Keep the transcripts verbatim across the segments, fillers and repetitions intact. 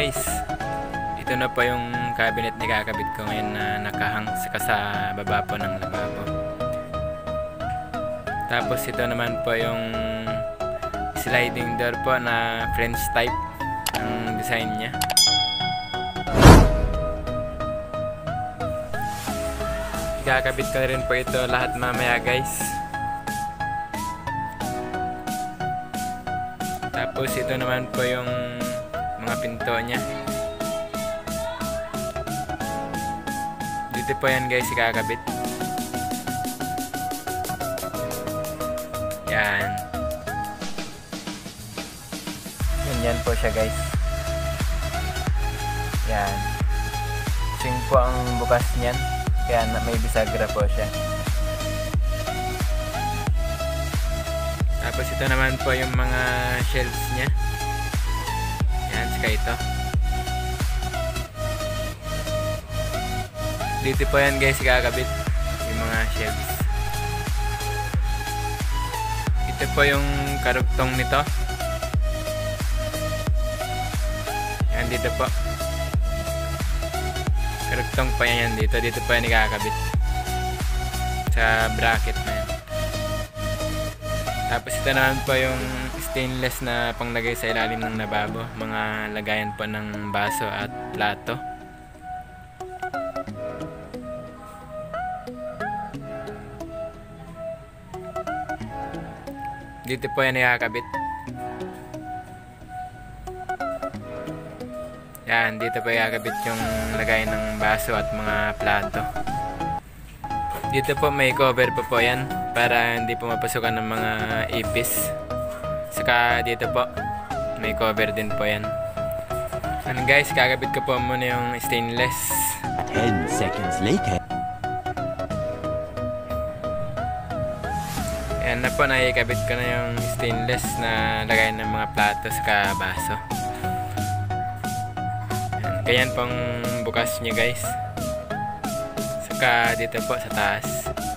guys, ito na po yung cabinet na kakabit ko ngayon na nakahang saka sa baba po ng lababo. Tapos ito naman po yung sliding door po na French type ang design niya. Ikakabit ko na rin po ito lahat mamaya guys. Tapos ito naman po yung mga pinto niya. Dito po yan guys ikakabit. Yan. Ganyan po siya guys. Yan. Swing po ang bukas niyan. Kaya may bisagra po siya. Tapos ito naman po yung mga shelves niya. Yan, saka ito. Dito po yan guys ikakabit yung mga shelves. Ito po yung karugtong nito. Yan dito po. Karugtong pa yan dito. Dito po yan ikakabit. Sa bracket na yan. Tapos ito naman po yung stainless na panglagay sa ilalim ng lababo. Mga lagayan po ng baso at plato. Dito po yan ikakabit. Yan, dito po ikakabit yung lagayan ng baso at mga plato. Dito po may cover po po yan para hindi po mapasukan ng mga ipis. Saka dito po may cover din po yan. And guys, kakabit ko po muna yung stainless. ten seconds later. Yan na po, nakikabit ko na yung stainless na lagayan ng mga plato saka baso. Yan, ganyan pong bukas niya guys. Saka dito po sa taas.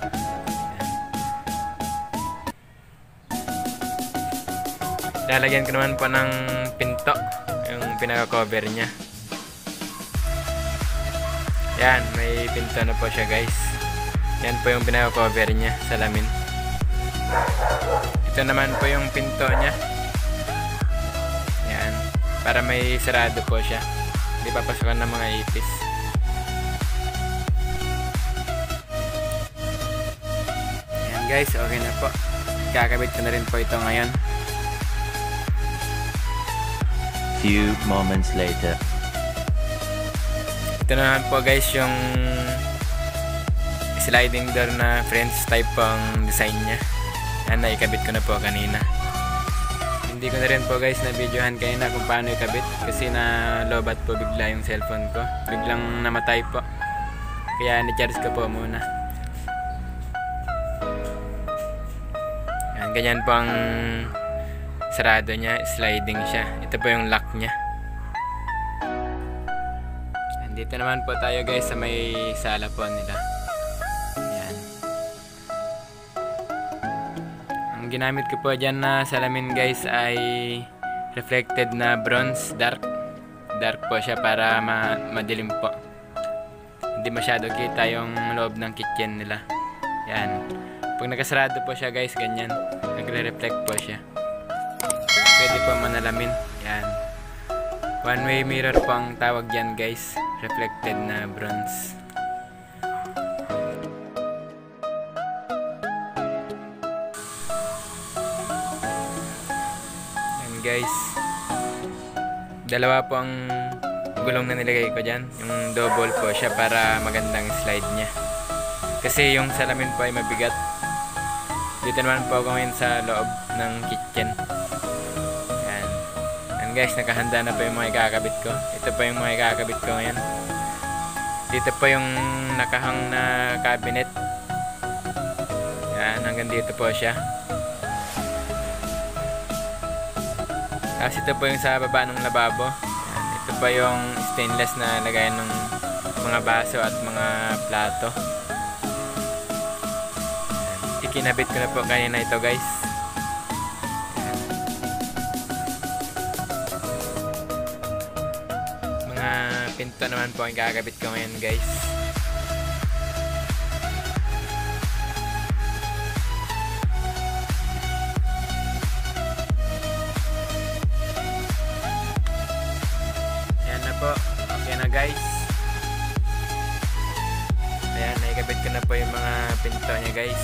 Yan. Lalagyan ko naman po ng pinto yung pinaka-cover niya. Yan, may pinto na po siya guys. Yan po yung pinaka-cover niya, salamin. Ito naman po yung pinto niya. Yan, para may sarado po siya. Hindi papasukan ng mga ipis. Yan guys, okay na po. Kakabit ko na rin po ito ngayon. Few moments later. Ito naman po guys yung sliding door na French type po ang design niya. Yan, naikabit ko na po kanina. Hindi ko na rin po guys na videohan kanina kung paano ikabit kasi na lobat po bigla yung cellphone ko. Biglang namatay po. Kaya ni-charge ko po muna. Yan, ganyan po ang sarado niya, sliding siya. Ito po yung lock niya. Yan, dito naman po tayo guys sa may sala po nila. Ang ginamit ko po dyan na salamin guys ay reflected na bronze dark. Dark po siya para ma madilim po. Hindi masyado kita yung loob ng kitchen nila. Yan. Pag nakasarado po siya guys, ganyan. Nagre-reflect po siya. Pwede po manalamin. Yan. One way mirror po ang tawag dyan guys. Reflected na bronze. Guys, dalawa po ang gulong na nilagay ko dyan, yung double po siya para magandang slide nya kasi yung salamin po ay mabigat. Dito naman po ako ngayon sa loob ng kitchen. Yan. And guys, nakahanda na po yung mga ikakabit ko. Ito po yung mga ikakabit ko ngayon. Dito po yung nakahang na cabinet. Yan, hanggang dito po siya. Tapos ito po yung sa baba ng lababo. Yan. Ito po yung stainless na lagayan ng mga baso at mga plato. Yan. Ikinabit ko na po kanina ito guys. Yan. mga pinto naman po ang kakabit ko ngayon guys. Ayan na po. Okay na guys. Ayan, naikabit ko na po yung mga pinto niya guys.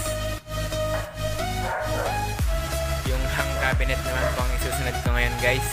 Yung hang cabinet naman po ang isusunod ko ngayon guys.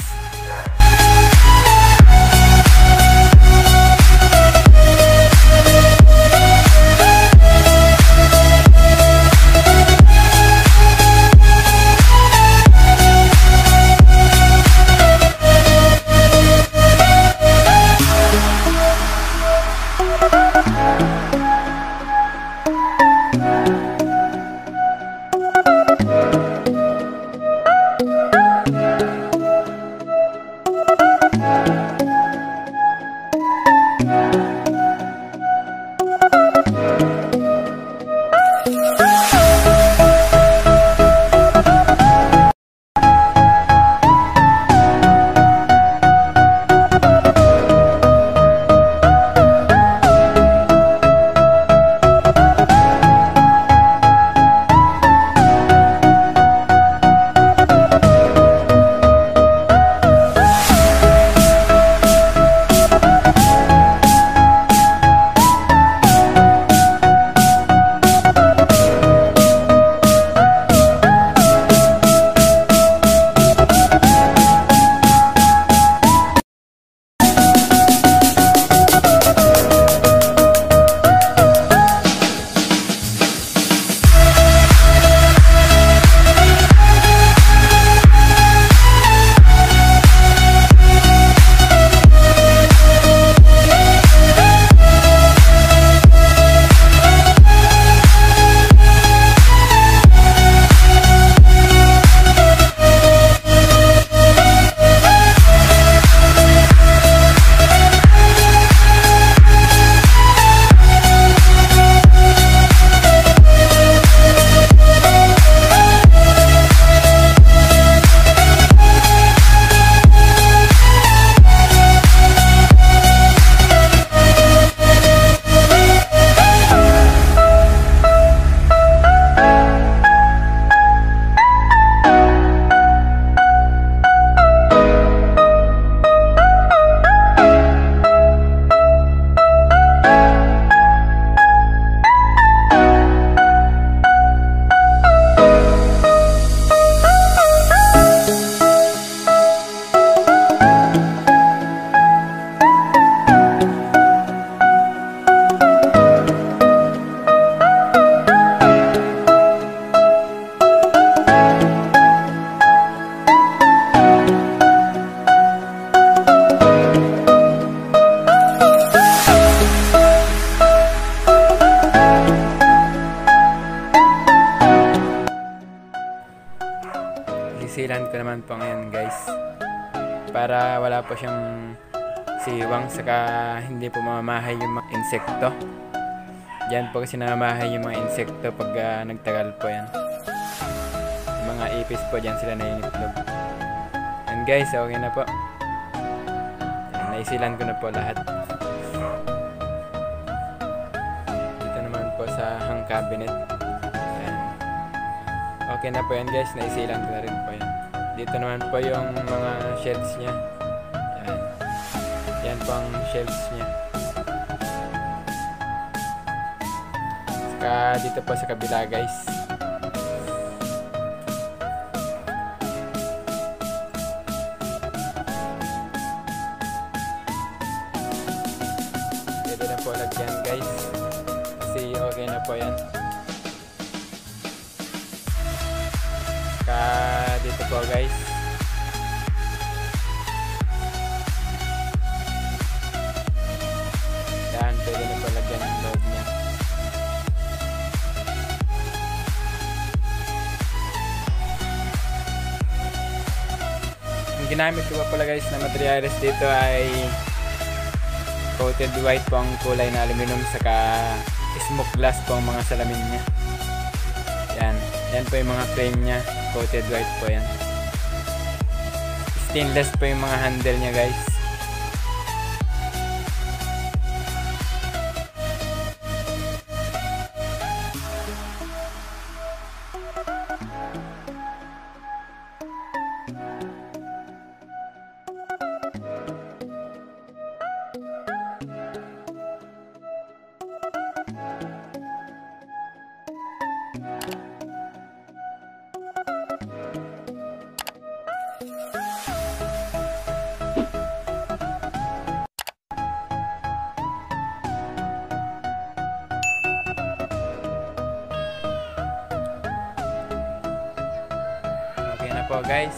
Sisilan ko naman po ngayon guys para wala po siyang siwang, saka hindi po mamamahay yung mga insekto. Diyan po kasi namamahay yung mga insekto pag uh, nagtagal po yan. Yung mga ipis po dyan sila naiitlog. And guys, okay na po. Yan, naisilan ko na po lahat. Dito naman po sa hang cabinet. Okay na po yan guys, naisilan ko na rin po yan. Dito naman po yung mga shelves nya. Yan. Yan po ang shelves nya. Saka dito po sa kabila guys. Dito na po lagyan guys. Kasi okay na po yan. Dito po guys. Yan, pwede na po lagyan yung loob niya. Ang ginamit ko pa pala guys na materials dito ay coated white po ang kulay na aluminum, saka smoke glass po ang mga salamin niya. Yan, yan po yung mga frame niya. Coated white po yan. Stainless po yung mga handle niya guys. po guys.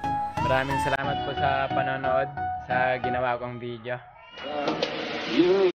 Maraming salamat po sa panonood sa ginawa kong video.